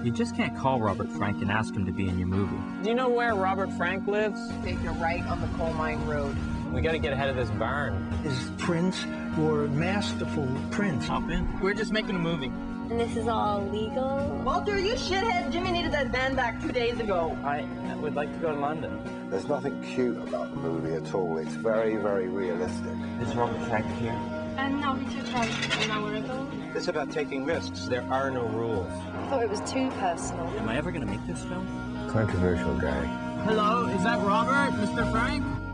You just can't call Robert Frank and ask him to be in your movie. Do you know where Robert Frank lives? Take a right on the coal mine road. We gotta get ahead of this barn. His prints were masterful prints. Hop in. We're just making a movie. And this is all legal? Walter, you shithead. Jimmy needed that van back 2 days ago. I would like to go to London. There's nothing cute about the movie at all. It's very, very realistic. Is Robert Frank here? No, we took out an hour ago. It's about taking risks. There are no rules. I thought it was too personal. Am I ever gonna make this film? Controversial guy. Hello, is that Robert, Mr. Frank?